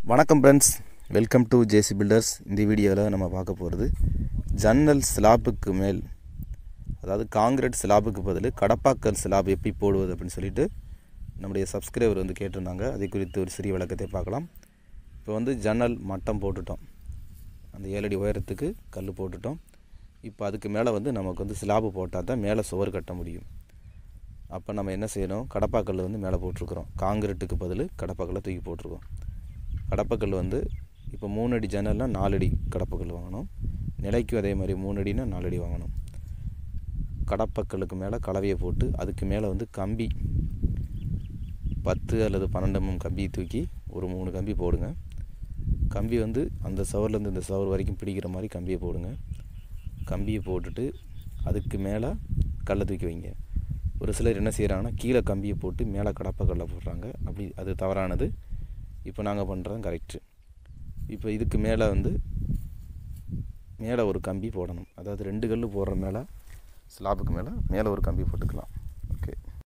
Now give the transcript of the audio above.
வணக்கம் friends, welcome to JC Builders. இந்த வீடியோவில் நம்ம பார்க்க போகிறது ஜன்னல் ஸ்லாப்புக்கு மேல், அதாவது காங்கிரீட் ஸ்லாப்புக்கு பதில் கடப்பாக்கல் ஸ்லாப் எப்படி போடுவது அப்படின்னு சொல்லிட்டு நம்முடைய சப்ஸ்கிரைபர் கேட்டிருந்தாங்க. அதை குறித்து ஒரு சிறிய விளக்கத்தை பார்க்கலாம். இப்போ ஜன்னல் மட்டம் போட்டுட்டோம், அந்த 7 அடி உயரத்துக்கு கல் போட்டுட்டோம். இப்போ அதுக்கு மேலே நமக்கு ஸ்லாப்பு போட்டால் தான் மேலே சுவர் கட்ட முடியும். அப்போ நம்ம என்ன செய்யணும், கடப்பாக்கல் மேலே போட்டிருக்கிறோம். காங்கிரீட்டுக்கு பதில் கடப்பாக்கல்லை தூக்கி போட்டிருக்கோம். கடப்பக்கல் இப்போ 3 அடி ஜன்னல்னால் 4 அடி கடப்பக்கல் வாங்கணும். நிலைக்கும் அதே மாதிரி 3 அடினா 4 அடி வாங்கணும். கடப்பக்கல்லுக்கு மேலே கலவையை போட்டு அதுக்கு மேலே கம்பி 10 அல்லது 12 mm கம்பி தூக்கி ஒரு 3 கம்பி போடுங்க. கம்பி அந்த சவர்லேருந்து இந்த சவர் வரைக்கும் பிடிக்கிற மாதிரி கம்பியை போடுங்க. கம்பியை போட்டுட்டு அதுக்கு மேலே கல்லை தூக்கி வைங்க. ஒரு சிலர் என்ன செய்கிறாங்கன்னா, கீழே கம்பியை போட்டு மேலே கடப்பக்கல்லை போடுறாங்க. அப்படி அது தவறானது. இப்போ நாங்கள் பண்ணுறது கரெக்டு. இப்போ இதுக்கு மேலே மேலே ஒரு கம்பி போடணும். அதாவது 2 கல் போடுற மேலே, ஸ்லாப்புக்கு மேலே ஒரு கம்பி போட்டுக்கலாம்.